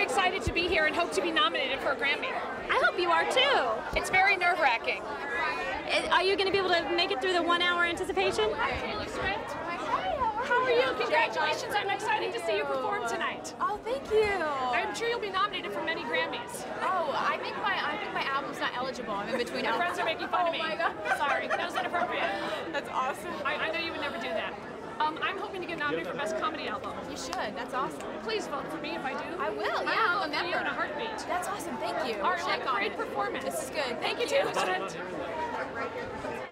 excited to be here and hope to be nominated for a Grammy. I hope you are too. It's very nerve-wracking. Are you going to be able to make it through the 1 hour anticipation? How are you? Congratulations. I'm excited to see you perform tonight. Oh, thank you. I'm sure you'll be nominated for many Grammys. Oh, I think my album's not eligible. I'm in between My albums. friends are making fun of me. Oh my God. Sorry, that was inappropriate. That's awesome. I know you would never do that. I'm hoping to get nominated for Best Comedy Album. You should. That's awesome. Please vote for me if I do. I will. Yeah, I'll I'm a vote for you member. in a heartbeat. That's awesome. Thank you. All right, Check well, on great it. performance. This is good. Thank you too.